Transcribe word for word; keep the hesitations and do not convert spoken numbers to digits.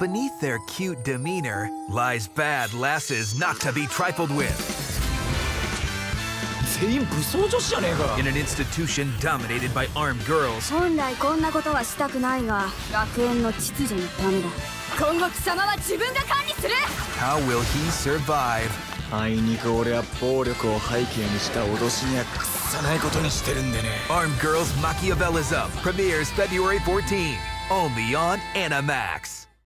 Beneath their cute demeanor lies bad lasses not to be trifled with. 全員武装女子じゃねえか。 In an institution dominated by armed girls, 本来こんなことはしたくないが、学園の秩序のためだ。今後貴様は自分が管理する。 how will he survive? あいにく俺は暴力を背景にした脅しには屈さないことにしてるんでね。 Armed Girls Machiavellism premieres February fourteenth, only on Animax.